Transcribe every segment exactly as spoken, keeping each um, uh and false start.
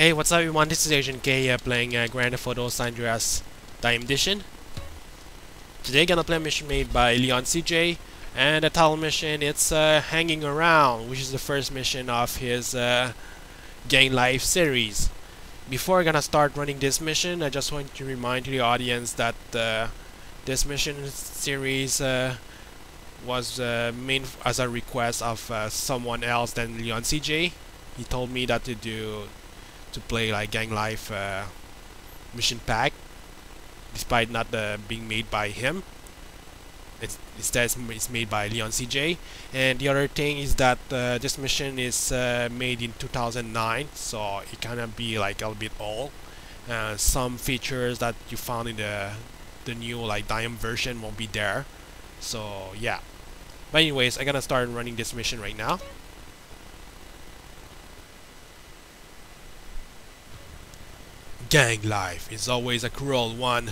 Hey, what's up everyone, this is AznKei uh, playing uh, Grand Theft Auto San Andreas D Y O M Edition. Today gonna play a mission made by LeonCJ, and the title mission, it's uh, Hanging Around, which is the first mission of his uh, Gang Life series. Before gonna start running this mission, I just want to remind the audience that uh, this mission series uh, was uh, made as a request of uh, someone else than LeonCJ. He told me that to do to play like Gang Life uh, mission pack, despite not uh, being made by him. It's instead it's made by LeonCJ. And the other thing is that uh, this mission is uh, made in two thousand nine, so it kinda be like a little bit old. Uh, some features that you found in the the new like D Y O M version won't be there. So yeah. But anyways, I'm gonna start running this mission right now. Gang life is always a cruel one.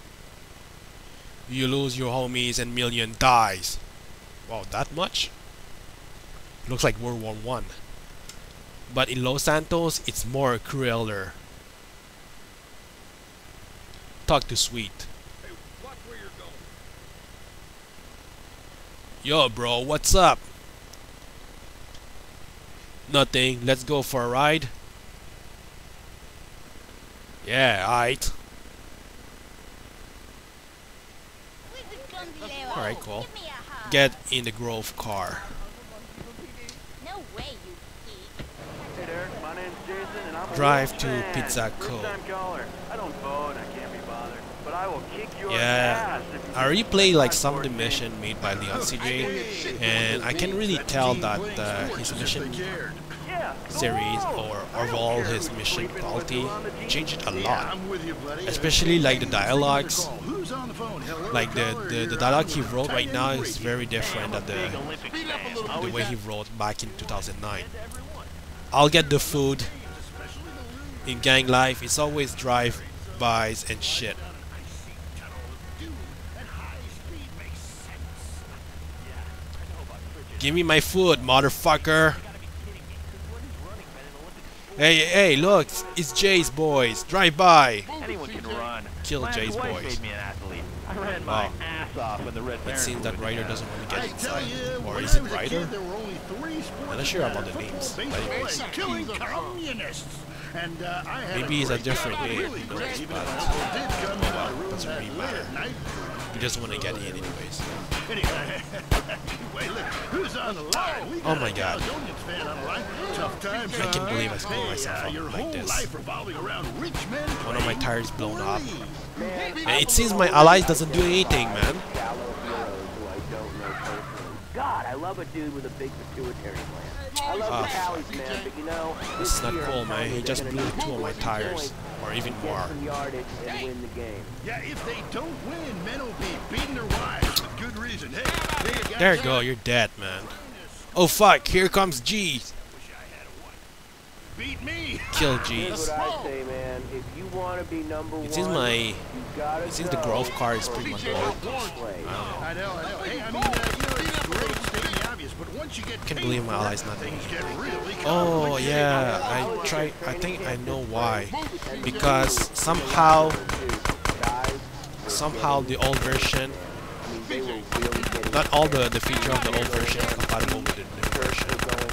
You lose your homies and million dies. Wow, that much? Looks like World War One. But in Los Santos, it's more crueler. Talk to Sweet. Hey, watch where you're going. Yo, bro, what's up? Nothing. Let's go for a ride. Yeah, aight. Alright, cool. Get in the Grove car. No way, you geek. Hey there, my name's Jason and I'm a Drive to fan. Pizza First Co. time caller. I don't vote, I can't be bothered. But I will kick your Yeah, ass if you I already get played like back some of towards the me. mission made by LeonCJ, and I can really tell that uh, his mission Yeah, series go. or I don't overall care his who's mission sleeping quality with you on the team. changed a Yeah, lot. I'm with you, buddy. Especially like the dialogues. Who's on the phone? Hello, Like the, caller, the, here. the dialogue he I'm wrote right now Italian is radio. very different than the, Speed up a little the bit. way he wrote back in two thousand nine. I'll get the food. In Gang Life, it's always drive-bys and shit. Give me my food, motherfucker! Hey, hey, look, it's Jay's boys. Drive by. Anyone can run. Kill My Jay's wife boys. made me an athlete. I ran my Oh. ass off when the Red It Baron seems that moved Ryder down. doesn't want to I get tell inside. you, Or when is I it was a Ryder? kid, there were only three sports I'm not sure that about the mattered: names, football, but baseball, anyways. and killing communists. And uh, I had Maybe it's a great different time. name, Really who knows, great. Even but when people did come in my room doesn't that really late matter. at night. He doesn't want to get in anyways. Anyway, wait, look, who's on the line? We Oh got my a God. Caledonia fan on the line. Tough times. I can't huh? believe I screwed Hey, myself uh, up your like whole this. life revolving around rich men. One of my playing tires blown up. poorly. And it seems my allies doesn't do anything, man. God, I love a dude with a big pituitary gland. I love Ah, the tallies, man, but you know, This is not year cool, I'm man. telling He you, just they're blew gonna two of my need tires, or even get more. some yardage and win the game. Yeah, if they don't win, men will be beating their wives with good reason. Hey, hey, you got There you that? go, you're dead, man. Oh fuck, here comes G. Beat me. Kill Here's G's. what I say, man. If you want to be number one, It seems my... you gotta It seems the go Grove car is for pretty much fair broke. play. I know, I know. Hey, I mean, uh, you know, it's great stating the obvious, but once you get Can't paid believe my for allies it, not doing things get really Oh complicated. yeah, I try. I think I know why. Because somehow, somehow the old version, not all the the feature of the old version is compatible with the new version.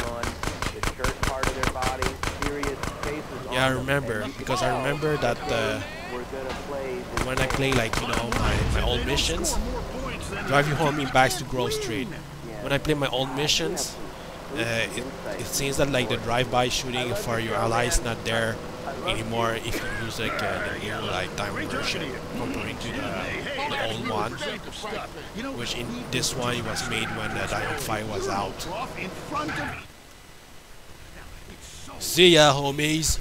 Yeah, I remember because I remember that uh, when I play like you know my my old missions, drive you home in back to Grove Street. When I play my old missions, uh, it it seems that like the drive-by shooting for your allies not there anymore if you use like uh, the new like D Y O M version compared to the, the old one, which in this one it was made when the D Y O M five was out. See ya, homies.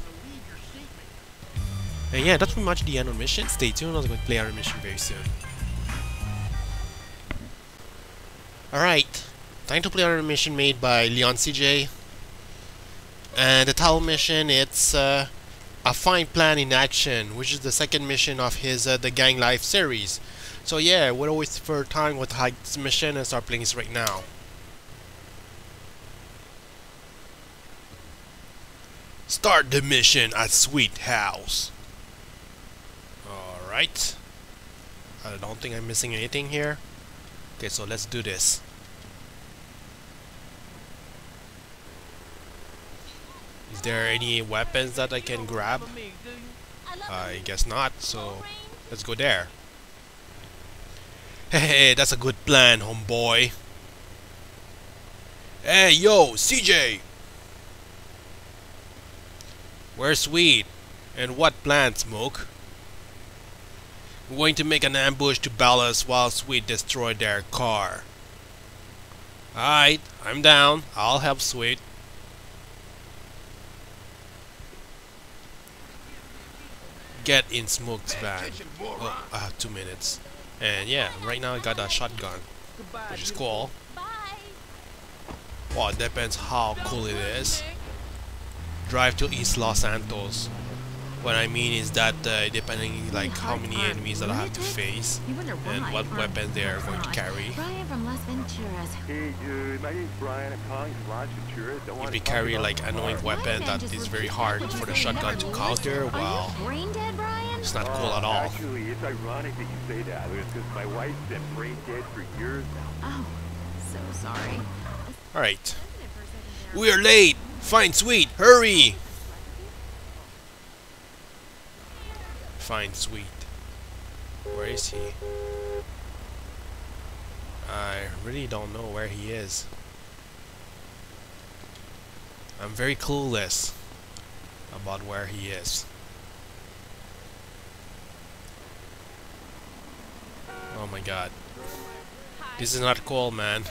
And yeah, that's pretty much the end of the mission. Stay tuned, I was going to play our mission very soon. Alright, time to play our mission made by LeonCJ. And the title mission, it's uh, A Fine Plan in Action, which is the second mission of his uh, The Gang Life series. So yeah, without wasting further time, we'll hide this mission and start playing this right now. Start the mission at Sweet House. Alright. I don't think I'm missing anything here. Okay, so let's do this. Is there any weapons that I can grab? I guess not, so let's go there. Hey, that's a good plan, homeboy. Hey, yo, C J! Where's Sweet? And what plan, Smoke? We're going to make an ambush to Ballas while Sweet destroyed their car. Alright, I'm down. I'll help Sweet. Get in Smoke's van. Oh, I have two minutes. And yeah, right now I got a shotgun, which is cool. Well, it depends how cool it is. Drive to East Los Santos. What I mean is that uh, depending like how many enemies that I have to face and what weapons they are going to carry. Brian from Las Venturas. Hey, dude, my name's Brian. I'm calling from Las Venturas. Don't want If they to carry like annoying weapon that is very hard for the shotgun to counter, well, Brain dead, Brian? it's not cool at all. Actually, it's ironic that you say that. Because my wife's been brain dead for years now. Oh, so sorry. Alright. We are late! Find Sweet! Hurry! Find Sweet. Where is he? I really don't know where he is. I'm very clueless about where he is. Oh my god. This is not cool, man.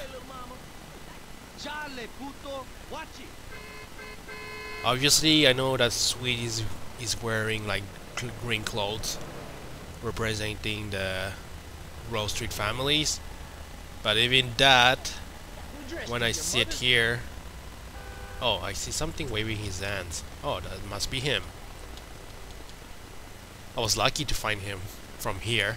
Obviously, I know that Sweet is, is wearing like cl green clothes representing the Rose Street families. But even that, when I sit here... Oh, I see something waving his hands. Oh, that must be him. I was lucky to find him from here.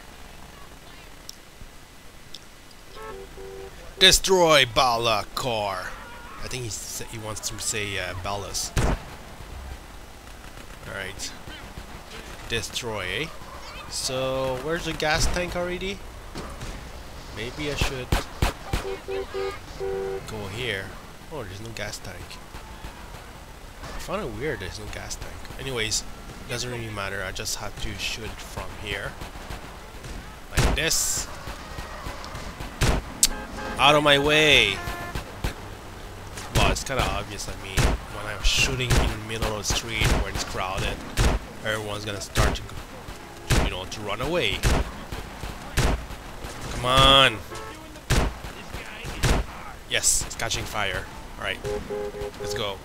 Destroy Bala car. I think he sa he wants to say uh, Ballas. Alright. Destroy, eh? So, where's the gas tank already? Maybe I should go here. Oh, there's no gas tank. I found it weird there's no gas tank. Anyways, doesn't really matter. I just have to shoot it from here. Like this. Out of my way! Well, it's kind of obvious. I mean, when I'm shooting in the middle of the street where it's crowded, everyone's gonna start to, you know, to run away. Come on! Yes, it's catching fire. Alright, let's go.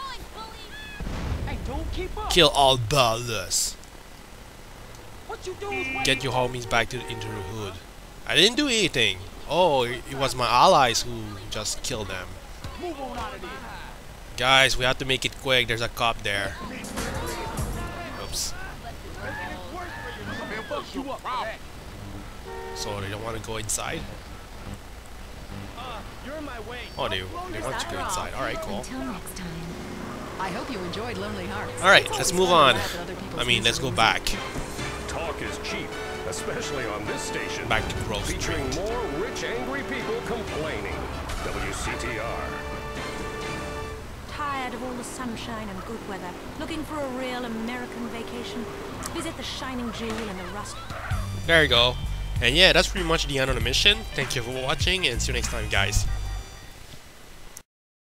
Kill all Ballas. Get your homies back to into the hood. I didn't do anything. Oh, it was my allies who just killed them. Guys, we have to make it quick. There's a cop there. Oops. So they don't want to go inside? Oh, they, they want to go inside. Alright, cool. Until next time. I hope you enjoyed Lonely Hearts. Alright, let's move on. I mean, let's go back. Talk is cheap, especially on this station. Back to Grove Street. Featuring more rich, angry people complaining. W C T R. Tired of all the sunshine and good weather, looking for a real American vacation? Visit the Shining Jewel and the Rust. There you go. And yeah, that's pretty much the end of the mission. Thank you for watching and see you next time, guys.